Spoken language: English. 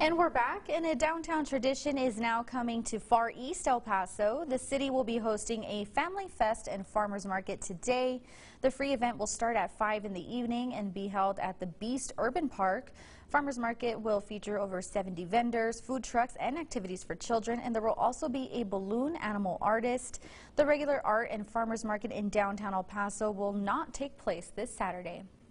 And we're back, and a downtown tradition is now coming to Far East El Paso. The city will be hosting a family fest and farmers market today. The free event will start at 5 in the evening and be held at the Beast Urban Park. Farmers market will feature over 70 vendors, food trucks, and activities for children, and there will also be a balloon animal artist. The regular art and farmers market in downtown El Paso will not take place this Saturday.